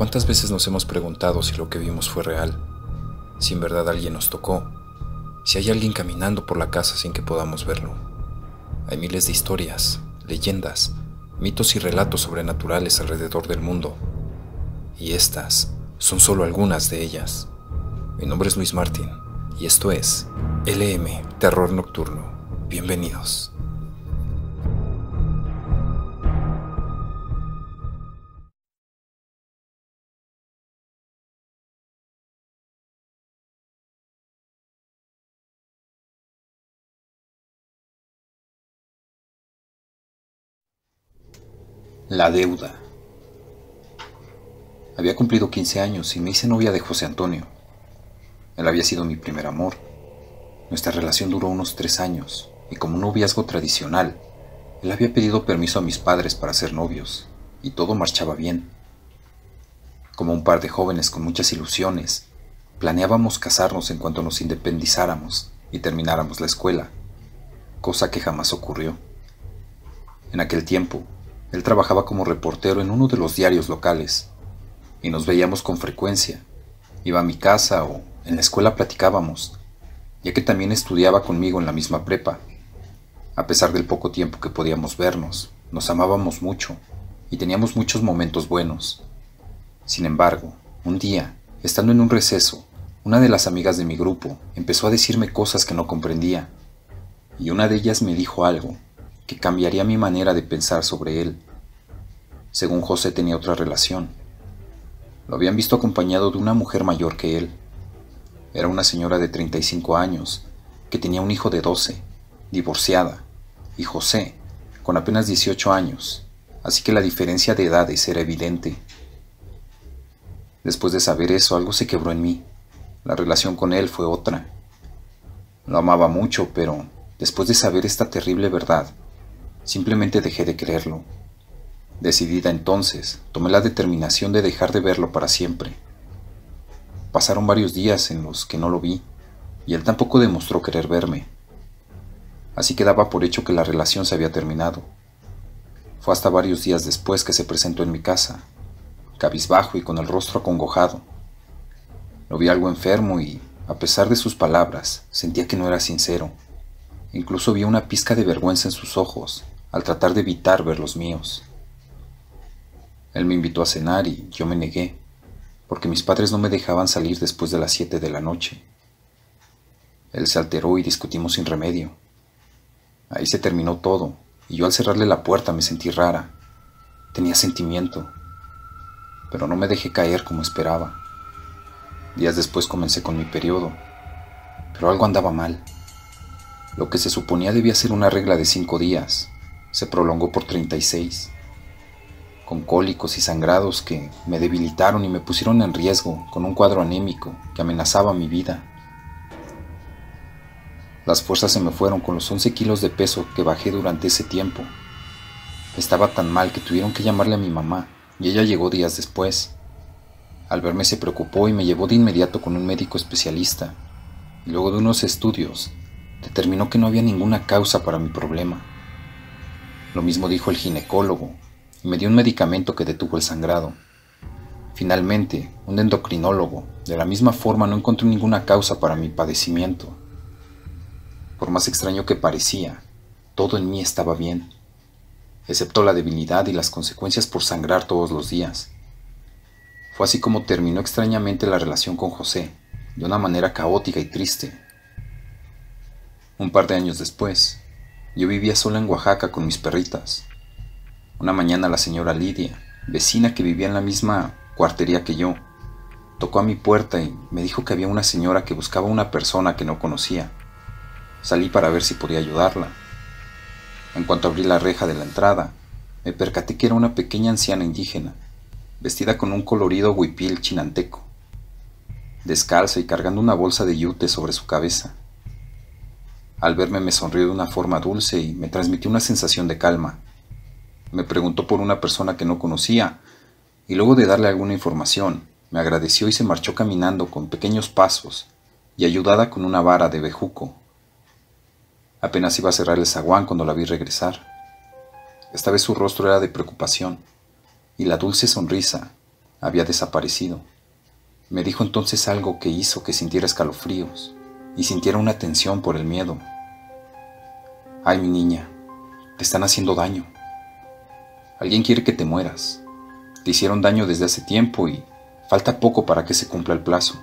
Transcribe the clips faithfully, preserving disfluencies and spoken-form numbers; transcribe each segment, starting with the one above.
¿Cuántas veces nos hemos preguntado si lo que vimos fue real? Si en verdad alguien nos tocó, si hay alguien caminando por la casa sin que podamos verlo. Hay miles de historias, leyendas, mitos y relatos sobrenaturales alrededor del mundo, y estas son solo algunas de ellas. Mi nombre es Luis Martín, y esto es L M Terror Nocturno. Bienvenidos. La deuda. Había cumplido quince años y me hice novia de José Antonio. Él había sido mi primer amor. Nuestra relación duró unos tres años y como un noviazgo tradicional, él había pedido permiso a mis padres para ser novios y todo marchaba bien. Como un par de jóvenes con muchas ilusiones, planeábamos casarnos en cuanto nos independizáramos y termináramos la escuela, cosa que jamás ocurrió. En aquel tiempo, él trabajaba como reportero en uno de los diarios locales y nos veíamos con frecuencia. Iba a mi casa o en la escuela platicábamos, ya que también estudiaba conmigo en la misma prepa. A pesar del poco tiempo que podíamos vernos, nos amábamos mucho y teníamos muchos momentos buenos. Sin embargo, un día, estando en un receso, una de las amigas de mi grupo empezó a decirme cosas que no comprendía, y una de ellas me dijo algo que cambiaría mi manera de pensar sobre él. Según José, tenía otra relación. Lo habían visto acompañado de una mujer mayor que él. Era una señora de treinta y cinco años, que tenía un hijo de doce, divorciada, y José, con apenas dieciocho años, así que la diferencia de edades era evidente. Después de saber eso, algo se quebró en mí. La relación con él fue otra. Lo amaba mucho, pero después de saber esta terrible verdad, simplemente dejé de creerlo. Decidida entonces, tomé la determinación de dejar de verlo para siempre. Pasaron varios días en los que no lo vi, y él tampoco demostró querer verme. Así que daba por hecho que la relación se había terminado. Fue hasta varios días después que se presentó en mi casa, cabizbajo y con el rostro acongojado. Lo vi algo enfermo y, a pesar de sus palabras, sentía que no era sincero. Incluso vi una pizca de vergüenza en sus ojos, al tratar de evitar ver los míos. Él me invitó a cenar y yo me negué, porque mis padres no me dejaban salir después de las siete de la noche. Él se alteró y discutimos sin remedio. Ahí se terminó todo, y yo al cerrarle la puerta me sentí rara. Tenía sentimiento, pero no me dejé caer como esperaba. Días después comencé con mi periodo, pero algo andaba mal. Lo que se suponía debía ser una regla de cinco días, se prolongó por treinta y seis. Con cólicos y sangrados que me debilitaron y me pusieron en riesgo con un cuadro anémico que amenazaba mi vida. Las fuerzas se me fueron con los once kilos de peso que bajé durante ese tiempo. Estaba tan mal que tuvieron que llamarle a mi mamá y ella llegó días después. Al verme se preocupó y me llevó de inmediato con un médico especialista, y luego de unos estudios determinó que no había ninguna causa para mi problema. Lo mismo dijo el ginecólogo, y me dio un medicamento que detuvo el sangrado. Finalmente, un endocrinólogo, de la misma forma, no encontró ninguna causa para mi padecimiento. Por más extraño que parecía, todo en mí estaba bien, excepto la debilidad y las consecuencias por sangrar todos los días. Fue así como terminó extrañamente la relación con José, de una manera caótica y triste. Un par de años después, yo vivía sola en Oaxaca con mis perritas. Una mañana la señora Lidia, vecina que vivía en la misma cuartería que yo, tocó a mi puerta y me dijo que había una señora que buscaba a una persona que no conocía. Salí para ver si podía ayudarla. En cuanto abrí la reja de la entrada, me percaté que era una pequeña anciana indígena, vestida con un colorido huipil chinanteco, descalza y cargando una bolsa de yute sobre su cabeza. Al verme me sonrió de una forma dulce y me transmitió una sensación de calma. Me preguntó por una persona que no conocía, y luego de darle alguna información, me agradeció y se marchó caminando con pequeños pasos y ayudada con una vara de bejuco. Apenas iba a cerrar el zaguán cuando la vi regresar. Esta vez su rostro era de preocupación, y la dulce sonrisa había desaparecido. Me dijo entonces algo que hizo que sintiera escalofríos y sintiera una tensión por el miedo. Ay, mi niña, te están haciendo daño. Alguien quiere que te mueras. Te hicieron daño desde hace tiempo y falta poco para que se cumpla el plazo.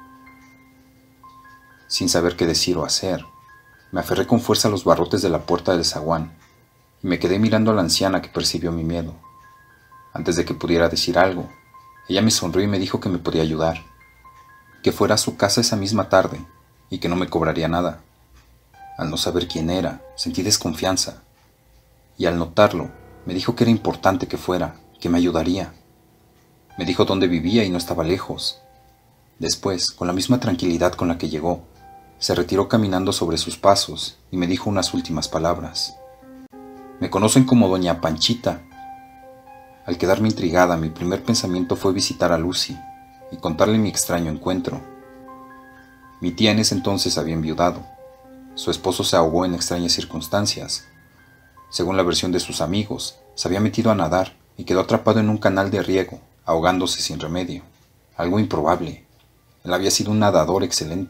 Sin saber qué decir o hacer, me aferré con fuerza a los barrotes de la puerta del zaguán y me quedé mirando a la anciana que percibió mi miedo. Antes de que pudiera decir algo, ella me sonrió y me dijo que me podía ayudar, que fuera a su casa esa misma tarde y que no me cobraría nada. Al no saber quién era, sentí desconfianza, y al notarlo, me dijo que era importante que fuera, que me ayudaría. Me dijo dónde vivía y no estaba lejos. Después, con la misma tranquilidad con la que llegó, se retiró caminando sobre sus pasos y me dijo unas últimas palabras. Me conocen como Doña Panchita. Al quedarme intrigada, mi primer pensamiento fue visitar a Lucy y contarle mi extraño encuentro. Mi tía en ese entonces había enviudado. Su esposo se ahogó en extrañas circunstancias. Según la versión de sus amigos, se había metido a nadar y quedó atrapado en un canal de riego, ahogándose sin remedio. Algo improbable. Él había sido un nadador excelente.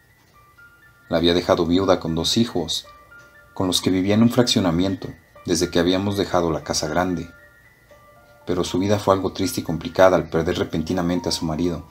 La había dejado viuda con dos hijos, con los que vivía en un fraccionamiento desde que habíamos dejado la casa grande. Pero su vida fue algo triste y complicada al perder repentinamente a su marido.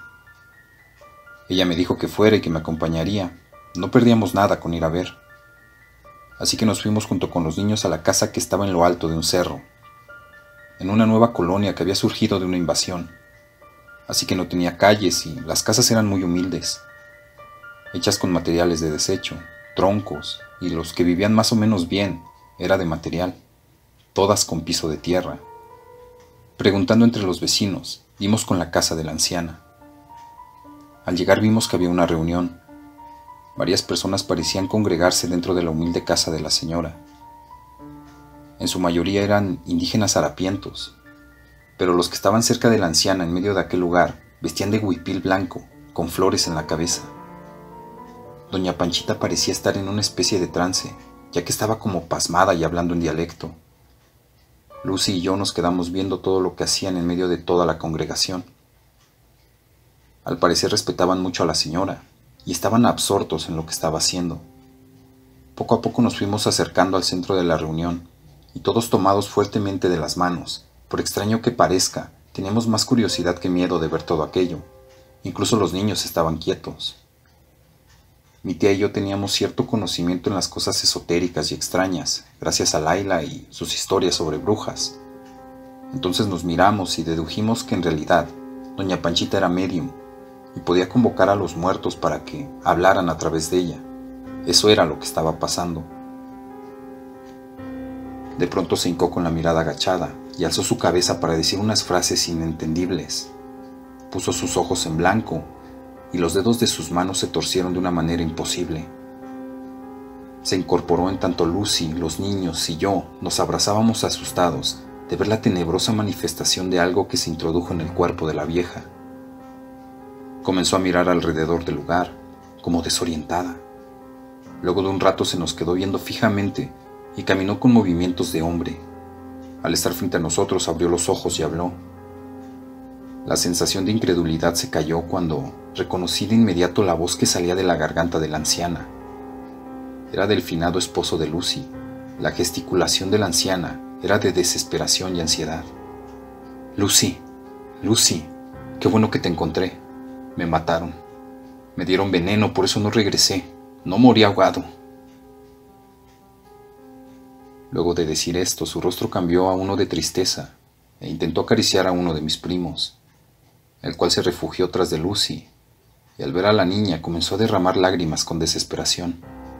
Ella me dijo que fuera y que me acompañaría. No perdíamos nada con ir a ver. Así que nos fuimos junto con los niños a la casa que estaba en lo alto de un cerro, en una nueva colonia que había surgido de una invasión. Así que no tenía calles y las casas eran muy humildes, hechas con materiales de desecho, troncos, y los que vivían más o menos bien era de material, todas con piso de tierra. Preguntando entre los vecinos, dimos con la casa de la anciana. Al llegar vimos que había una reunión. Varias personas parecían congregarse dentro de la humilde casa de la señora. En su mayoría eran indígenas harapientos, pero los que estaban cerca de la anciana en medio de aquel lugar vestían de huipil blanco, con flores en la cabeza. Doña Panchita parecía estar en una especie de trance, ya que estaba como pasmada y hablando en dialecto. Lucy y yo nos quedamos viendo todo lo que hacían en medio de toda la congregación. Al parecer respetaban mucho a la señora y estaban absortos en lo que estaba haciendo. Poco a poco nos fuimos acercando al centro de la reunión y todos tomados fuertemente de las manos. Por extraño que parezca, teníamos más curiosidad que miedo de ver todo aquello. Incluso los niños estaban quietos. Mi tía y yo teníamos cierto conocimiento en las cosas esotéricas y extrañas, gracias a Laila y sus historias sobre brujas. Entonces nos miramos y dedujimos que en realidad Doña Panchita era médium y podía convocar a los muertos para que hablaran a través de ella. Eso era lo que estaba pasando. De pronto se hincó con la mirada agachada y alzó su cabeza para decir unas frases inentendibles. Puso sus ojos en blanco y los dedos de sus manos se torcieron de una manera imposible. Se incorporó en tanto Lucy, los niños y yo nos abrazábamos asustados de ver la tenebrosa manifestación de algo que se introdujo en el cuerpo de la vieja. Comenzó a mirar alrededor del lugar, como desorientada. Luego de un rato se nos quedó viendo fijamente y caminó con movimientos de hombre. Al estar frente a nosotros abrió los ojos y habló. La sensación de incredulidad se cayó cuando reconocí de inmediato la voz que salía de la garganta de la anciana. Era del finado esposo de Lucy. La gesticulación de la anciana era de desesperación y ansiedad. Lucy, Lucy, qué bueno que te encontré. Me mataron. Me dieron veneno, por eso no regresé. No morí ahogado. Luego de decir esto, su rostro cambió a uno de tristeza e intentó acariciar a uno de mis primos, el cual se refugió tras de Lucy, y al ver a la niña comenzó a derramar lágrimas con desesperación.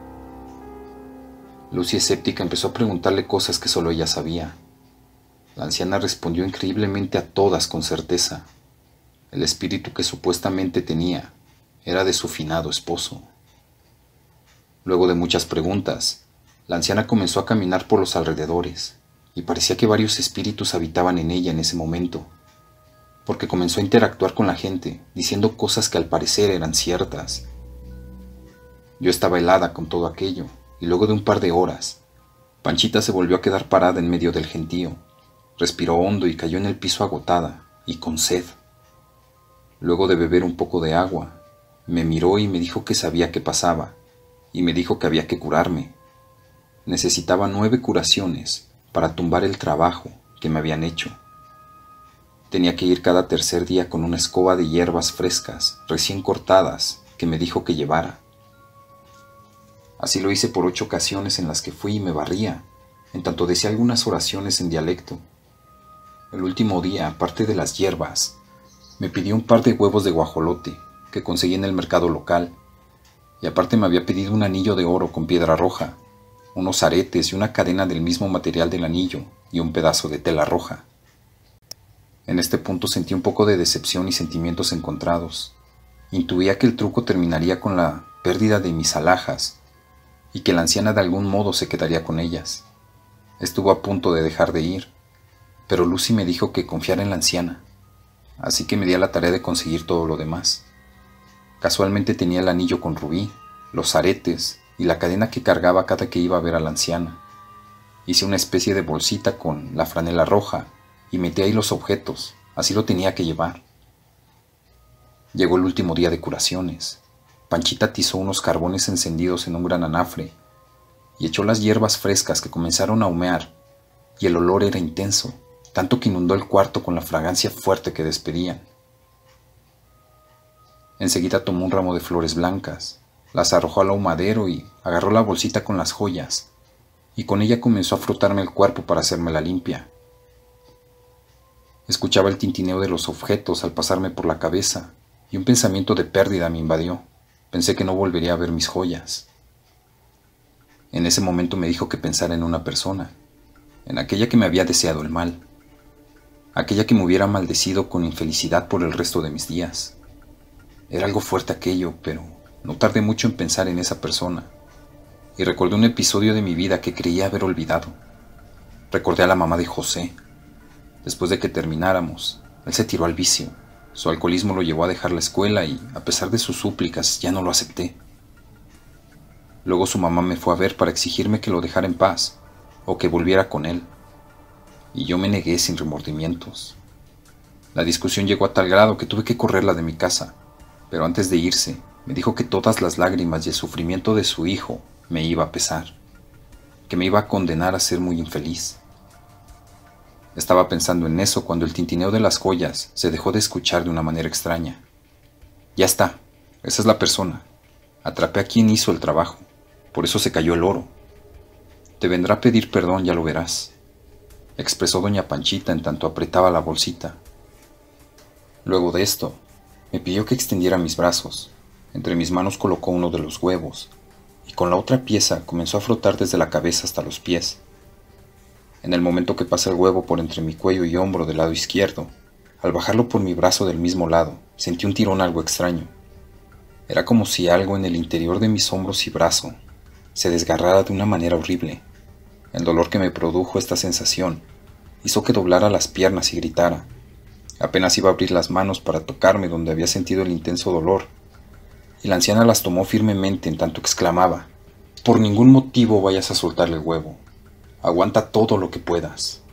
Lucy, escéptica, empezó a preguntarle cosas que solo ella sabía. La anciana respondió increíblemente a todas con certeza. El espíritu que supuestamente tenía era de su finado esposo. Luego de muchas preguntas, la anciana comenzó a caminar por los alrededores, y parecía que varios espíritus habitaban en ella en ese momento, porque comenzó a interactuar con la gente, diciendo cosas que al parecer eran ciertas. Yo estaba helada con todo aquello, y luego de un par de horas, Panchita se volvió a quedar parada en medio del gentío, respiró hondo y cayó en el piso agotada y con sed. Luego de beber un poco de agua, me miró y me dijo que sabía qué pasaba, y me dijo que había que curarme. Necesitaba nueve curaciones para tumbar el trabajo que me habían hecho. Tenía que ir cada tercer día con una escoba de hierbas frescas, recién cortadas, que me dijo que llevara. Así lo hice por ocho ocasiones en las que fui y me barría, en tanto decía algunas oraciones en dialecto. El último día, aparte de las hierbas, me pidió un par de huevos de guajolote que conseguí en el mercado local, y aparte me había pedido un anillo de oro con piedra roja, unos aretes y una cadena del mismo material del anillo y un pedazo de tela roja. En este punto sentí un poco de decepción y sentimientos encontrados. Intuía que el truco terminaría con la pérdida de mis alhajas y que la anciana de algún modo se quedaría con ellas. Estuvo a punto de dejar de ir, pero Lucy me dijo que confiara en la anciana, así que me di a la tarea de conseguir todo lo demás. Casualmente tenía el anillo con rubí, los aretes y la cadena que cargaba cada que iba a ver a la anciana. Hice una especie de bolsita con la franela roja y metí ahí los objetos, así lo tenía que llevar. Llegó el último día de curaciones. Panchita atizó unos carbones encendidos en un gran anafre y echó las hierbas frescas que comenzaron a humear, y el olor era intenso, tanto que inundó el cuarto con la fragancia fuerte que despedían. Enseguida tomó un ramo de flores blancas, las arrojó al ahumadero y agarró la bolsita con las joyas, y con ella comenzó a frotarme el cuerpo para hacérmela limpia. Escuchaba el tintineo de los objetos al pasarme por la cabeza, y un pensamiento de pérdida me invadió. Pensé que no volvería a ver mis joyas. En ese momento me dijo que pensara en una persona, en aquella que me había deseado el mal, aquella que me hubiera maldecido con infelicidad por el resto de mis días. Era algo fuerte aquello, pero no tardé mucho en pensar en esa persona, y recordé un episodio de mi vida que creía haber olvidado. Recordé a la mamá de José. Después de que termináramos, él se tiró al vicio. Su alcoholismo lo llevó a dejar la escuela y, a pesar de sus súplicas, ya no lo acepté. Luego su mamá me fue a ver para exigirme que lo dejara en paz, o que volviera con él, y yo me negué sin remordimientos. La discusión llegó a tal grado que tuve que correrla de mi casa, pero antes de irse, me dijo que todas las lágrimas y el sufrimiento de su hijo me iba a pesar, que me iba a condenar a ser muy infeliz. Estaba pensando en eso cuando el tintineo de las joyas se dejó de escuchar de una manera extraña. Ya está, esa es la persona. Atrapé a quien hizo el trabajo, por eso se cayó el oro. Te vendrá a pedir perdón, ya lo verás, expresó doña Panchita en tanto apretaba la bolsita. Luego de esto, me pidió que extendiera mis brazos. Entre mis manos colocó uno de los huevos, y con la otra pieza comenzó a frotar desde la cabeza hasta los pies. En el momento que pasa el huevo por entre mi cuello y hombro del lado izquierdo, al bajarlo por mi brazo del mismo lado, sentí un tirón algo extraño. Era como si algo en el interior de mis hombros y brazo se desgarrara de una manera horrible. El dolor que me produjo esta sensación hizo que doblara las piernas y gritara. Apenas iba a abrir las manos para tocarme donde había sentido el intenso dolor, y la anciana las tomó firmemente en tanto exclamaba: «Por ningún motivo vayas a soltar el huevo. Aguanta todo lo que puedas».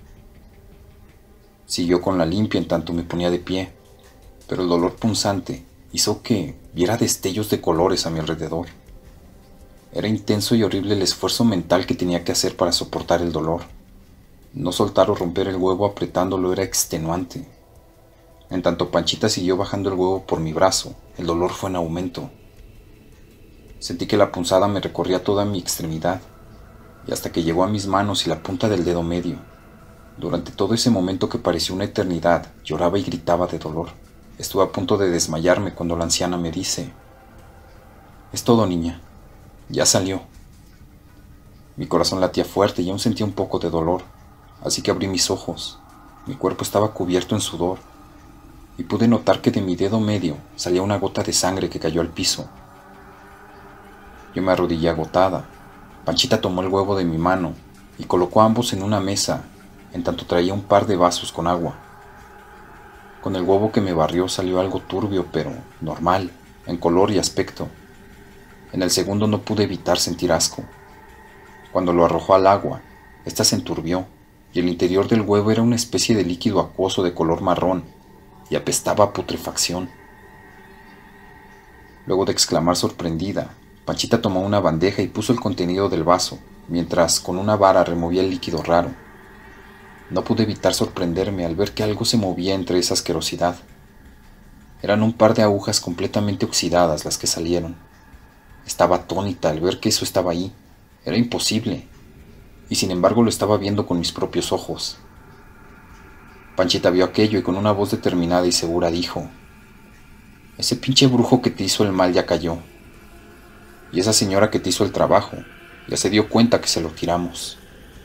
Siguió con la limpia en tanto me ponía de pie, pero el dolor punzante hizo que viera destellos de colores a mi alrededor. Era intenso y horrible el esfuerzo mental que tenía que hacer para soportar el dolor. No soltar o romper el huevo apretándolo era extenuante. En tanto Panchita siguió bajando el huevo por mi brazo, el dolor fue en aumento. Sentí que la punzada me recorría toda mi extremidad, y hasta que llegó a mis manos y la punta del dedo medio. Durante todo ese momento que pareció una eternidad, lloraba y gritaba de dolor. Estuve a punto de desmayarme cuando la anciana me dice: «Es todo, niña. Ya salió». Mi corazón latía fuerte y aún sentía un poco de dolor, así que abrí mis ojos. Mi cuerpo estaba cubierto en sudor, y pude notar que de mi dedo medio salía una gota de sangre que cayó al piso. Yo me arrodillé agotada. Panchita tomó el huevo de mi mano y colocó ambos en una mesa, en tanto traía un par de vasos con agua. Con el huevo que me barrió salió algo turbio, pero normal, en color y aspecto. En el segundo no pude evitar sentir asco. Cuando lo arrojó al agua, ésta se enturbió, y el interior del huevo era una especie de líquido acuoso de color marrón, y apestaba a putrefacción. Luego de exclamar sorprendida, Panchita tomó una bandeja y puso el contenido del vaso, mientras con una vara removía el líquido raro. No pude evitar sorprenderme al ver que algo se movía entre esa asquerosidad. Eran un par de agujas completamente oxidadas las que salieron. Estaba atónita al ver que eso estaba ahí. Era imposible. Y sin embargo lo estaba viendo con mis propios ojos. Panchita vio aquello y con una voz determinada y segura dijo: «Ese pinche brujo que te hizo el mal ya cayó. Y esa señora que te hizo el trabajo ya se dio cuenta que se lo tiramos».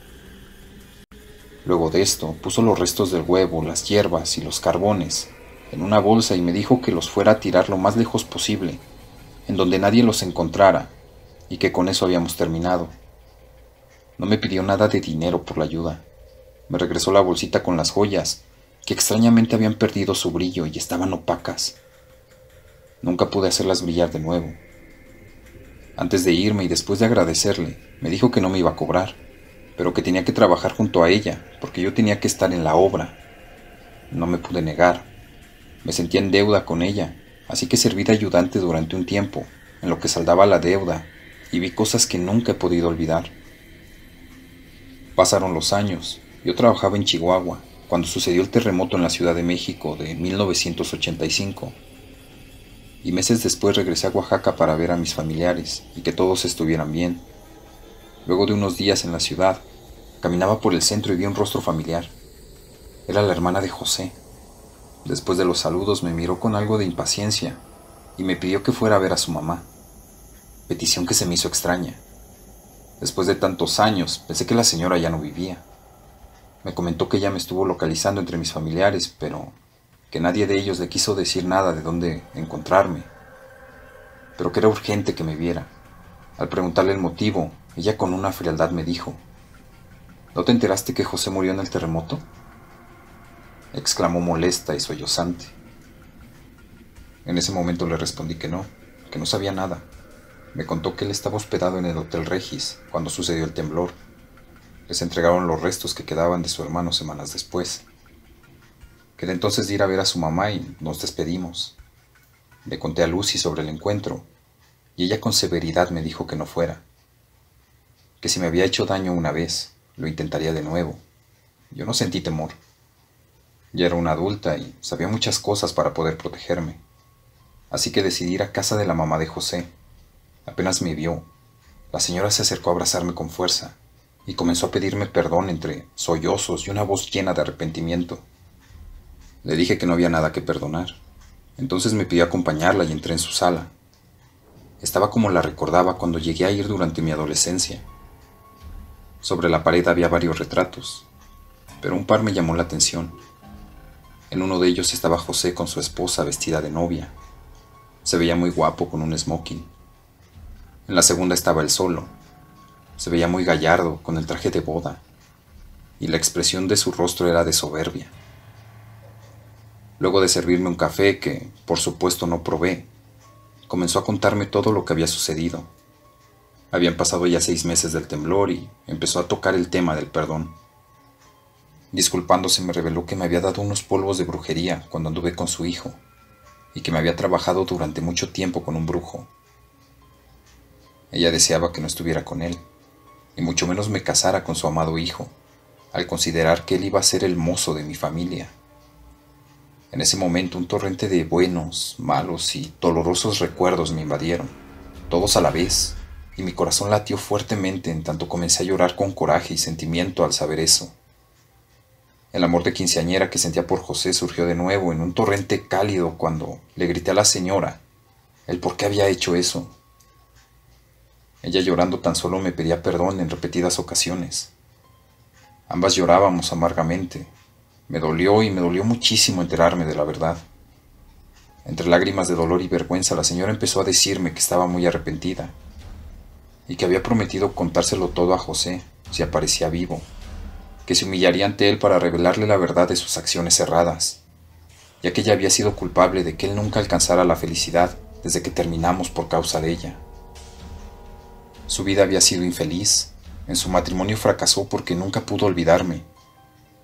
Luego de esto, puso los restos del huevo, las hierbas y los carbones en una bolsa y me dijo que los fuera a tirar lo más lejos posible, en donde nadie los encontrara, y que con eso habíamos terminado. No me pidió nada de dinero por la ayuda. Me regresó la bolsita con las joyas, que extrañamente habían perdido su brillo y estaban opacas. Nunca pude hacerlas brillar de nuevo. Antes de irme y después de agradecerle, me dijo que no me iba a cobrar, pero que tenía que trabajar junto a ella, porque yo tenía que estar en la obra. No me pude negar. Me sentía en deuda con ella, así que serví de ayudante durante un tiempo, en lo que saldaba la deuda, y vi cosas que nunca he podido olvidar. Pasaron los años. Yo trabajaba en Chihuahua, cuando sucedió el terremoto en la Ciudad de México de mil novecientos ochenta y cinco. Y meses después regresé a Oaxaca para ver a mis familiares y que todos estuvieran bien. Luego de unos días en la ciudad, caminaba por el centro y vi un rostro familiar. Era la hermana de José. Después de los saludos me miró con algo de impaciencia y me pidió que fuera a ver a su mamá, petición que se me hizo extraña. Después de tantos años, pensé que la señora ya no vivía. Me comentó que ella me estuvo localizando entre mis familiares, pero que nadie de ellos le quiso decir nada de dónde encontrarme, pero que era urgente que me viera. Al preguntarle el motivo, ella con una frialdad me dijo: «¿No te enteraste que José murió en el terremoto?», exclamó molesta y sollozante. En ese momento le respondí que no, que no sabía nada. Me contó que él estaba hospedado en el Hotel Regis cuando sucedió el temblor. Les entregaron los restos que quedaban de su hermano semanas después. Quedé entonces de ir a ver a su mamá y nos despedimos. Le conté a Lucy sobre el encuentro y ella con severidad me dijo que no fuera, que si me había hecho daño una vez, lo intentaría de nuevo. Yo no sentí temor. Ya era una adulta y sabía muchas cosas para poder protegerme. Así que decidí ir a casa de la mamá de José. Apenas me vio, la señora se acercó a abrazarme con fuerza y comenzó a pedirme perdón entre sollozos y una voz llena de arrepentimiento. Le dije que no había nada que perdonar. Entonces me pidió acompañarla y entré en su sala. Estaba como la recordaba cuando llegué a ir durante mi adolescencia. Sobre la pared había varios retratos, pero un par me llamó la atención. En uno de ellos estaba José con su esposa vestida de novia. Se veía muy guapo con un smoking. En la segunda estaba él solo. Se veía muy gallardo con el traje de boda, y la expresión de su rostro era de soberbia. Luego de servirme un café que, por supuesto, no probé, comenzó a contarme todo lo que había sucedido. Habían pasado ya seis meses del temblor y empezó a tocar el tema del perdón. Disculpándose me reveló que me había dado unos polvos de brujería cuando anduve con su hijo, y que me había trabajado durante mucho tiempo con un brujo. Ella deseaba que no estuviera con él, y mucho menos me casara con su amado hijo, al considerar que él iba a ser el mozo de mi familia. En ese momento un torrente de buenos, malos y dolorosos recuerdos me invadieron, todos a la vez, y mi corazón latió fuertemente en tanto comencé a llorar con coraje y sentimiento al saber eso. El amor de quinceañera que sentía por José surgió de nuevo en un torrente cálido cuando le grité a la señora el por qué había hecho eso. Ella llorando tan solo me pedía perdón en repetidas ocasiones. Ambas llorábamos amargamente. Me dolió y me dolió muchísimo enterarme de la verdad. Entre lágrimas de dolor y vergüenza la señora empezó a decirme que estaba muy arrepentida y que había prometido contárselo todo a José si aparecía vivo, que se humillaría ante él para revelarle la verdad de sus acciones erradas, ya que ella había sido culpable de que él nunca alcanzara la felicidad desde que terminamos por causa de ella. Su vida había sido infeliz, en su matrimonio fracasó porque nunca pudo olvidarme.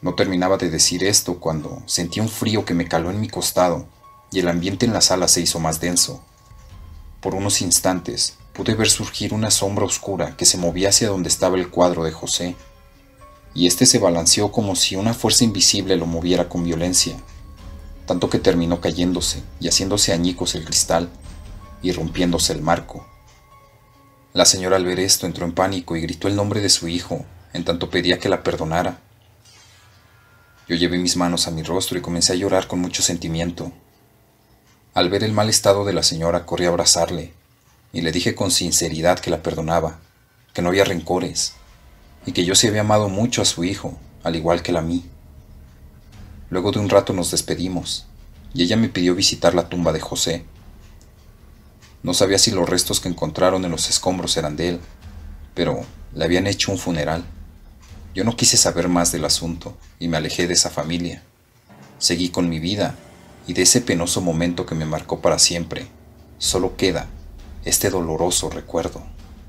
No terminaba de decir esto cuando sentí un frío que me caló en mi costado y el ambiente en la sala se hizo más denso. Por unos instantes pude ver surgir una sombra oscura que se movía hacia donde estaba el cuadro de José, y este se balanceó como si una fuerza invisible lo moviera con violencia, tanto que terminó cayéndose y haciéndose añicos el cristal y rompiéndose el marco. La señora al ver esto entró en pánico y gritó el nombre de su hijo, en tanto pedía que la perdonara. Yo llevé mis manos a mi rostro y comencé a llorar con mucho sentimiento. Al ver el mal estado de la señora, corrí a abrazarle y le dije con sinceridad que la perdonaba, que no había rencores y que yo sí había amado mucho a su hijo, al igual que él a mí. Luego de un rato nos despedimos y ella me pidió visitar la tumba de José. No sabía si los restos que encontraron en los escombros eran de él, pero le habían hecho un funeral. Yo no quise saber más del asunto y me alejé de esa familia. Seguí con mi vida y de ese penoso momento que me marcó para siempre, solo queda este doloroso recuerdo.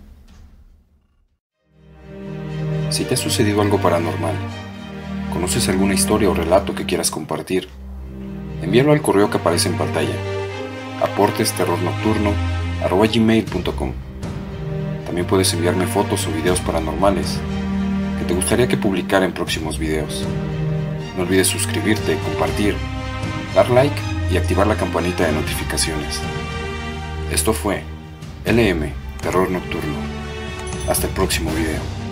Si te ha sucedido algo paranormal, conoces alguna historia o relato que quieras compartir, envíalo al correo que aparece en pantalla, aportes terror nocturno arroba gmail punto com. También puedes enviarme fotos o videos paranormales que te gustaría que publicara en próximos videos. No olvides suscribirte, compartir, dar like y activar la campanita de notificaciones. Esto fue L M Terror Nocturno. Hasta el próximo video.